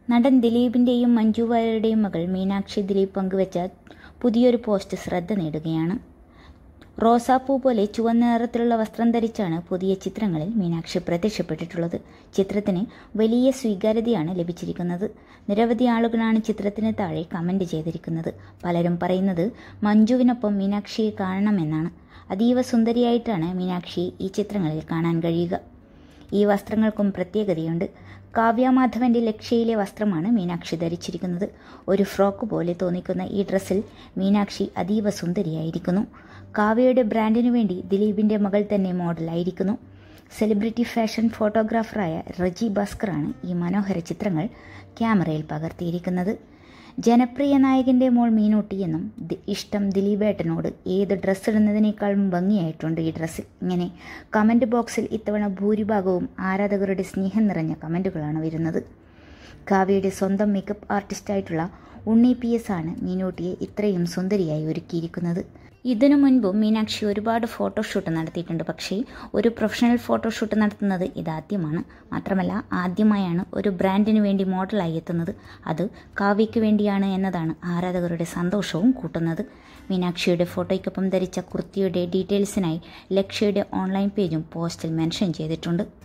നടൻ ദിലീപിൻ്റെയും മഞ്ജു വാര്യരുടെയും മകൾ മീനാക്ഷി ദിലീപ് പങ്കുവച്ച പുതിയൊരു പോസ്റ്റ് ശ്രദ്ധ നേടുകയാണ്. റോസാപ്പൂ പോലെ ചുവന്ന നിറത്തിലുള്ള വസ്ത്രം ധരിച്ചാണ് പുതിയ ചിത്രങ്ങളിൽ മീനാക്ഷി പ്രത്യക്ഷപ്പെട്ടിട്ടുള്ളത്. ചിത്രത്തിന് വലിയ സ്വീകാര്യതയാണ് ലഭിച്ചിരിക്കുന്നത്. നിരവധി ആളുകളാണ് ചിത്രത്തിന് താഴെ കമന്റ് ചെയ്തിരിക്കുന്നത്. പലരും പറയുന്നത് മഞ്ജുവിനൊപ്പം മീനാക്ഷിയെ കാണണമെന്നാണ്. അതീവ സുന്ദരിയായിട്ടാണ് മീനാക്ഷിയെ ഈ ചിത്രങ്ങളിൽ കാണാൻ കഴിയുക. ഈ വസ്ത്രങ്ങൾക്കും പ്രത്യേകതയുണ്ട്. കാവ്യ മാധവന്റെ ലക്ഷ്യയിലെ വസ്ത്രമാണ് മീനാക്ഷി ധരിച്ചിരിക്കുന്നത്. ഒരു ഫ്രോക്ക് പോലെ തോന്നിക്കുന്ന ഈ ഡ്രസ്സിൽ മീനാക്ഷി അതീവ സുന്ദരിയായിരിക്കുന്നു. കാവ്യയുടെ ബ്രാൻഡിനു വേണ്ടി ദിലീപിന്റെ മകൾ തന്നെ മോഡലായിരിക്കുന്നു. സെലിബ്രിറ്റി ഫാഷൻ ഫോട്ടോഗ്രാഫറായ റജി ഭാസ്കറാണ് ഈ മനോഹര ചിത്രങ്ങൾ ക്യാമറയിൽ പകർത്തിയിരിക്കുന്നത്. ജനപ്രിയ നായകന്റെ മോൾ മീനൂട്ടി എന്നും ഇഷ്ടം ദിലീപേട്ടനോട് ഏത് ഡ്രസ്സ് ഇടുന്നതിനേക്കാളും ഭംഗിയായിട്ടുണ്ട് ഈ ഡ്രസ്സിൽ. ഇങ്ങനെ കമന്റ് ബോക്സിൽ ഇത്തവണ ഭൂരിഭാഗവും ആരാധകരുടെ സ്നേഹം നിറഞ്ഞ കമന്റുകളാണ് വരുന്നത്. കാവ്യയുടെ സ്വന്തം മേക്കപ്പ് ആർട്ടിസ്റ്റായിട്ടുള്ള ഉണ്ണി PS ആണ് മീനൂട്ടിയെ ഇത്രയും സുന്ദരിയായി ഒരുക്കിയിരിക്കുന്നത്. ഇതിനു മുൻപും മീനാക്ഷി ഒരുപാട് ഫോട്ടോഷൂട്ട് നടത്തിയിട്ടുണ്ട്. പക്ഷേ ഒരു പ്രൊഫഷണൽ ഫോട്ടോഷൂട്ട് നടത്തുന്നത് ഇതാദ്യമാണ്. മാത്രമല്ല ആദ്യമായാണ് ഒരു ബ്രാൻഡിന് വേണ്ടി മോഡലായി എത്തുന്നത്. അത് കാവ്യയ്ക്ക് വേണ്ടിയാണ് എന്നതാണ് ആരാധകരുടെ സന്തോഷവും കൂട്ടുന്നത്. മീനാക്ഷിയുടെ ഫോട്ടോയ്ക്കൊപ്പം ധരിച്ച കുർത്തിയുടെ ഡീറ്റെയിൽസിനായി ലക്ഷ്യയുടെ ഓൺലൈൻ പേജും പോസ്റ്റിൽ മെൻഷൻ ചെയ്തിട്ടുണ്ട്.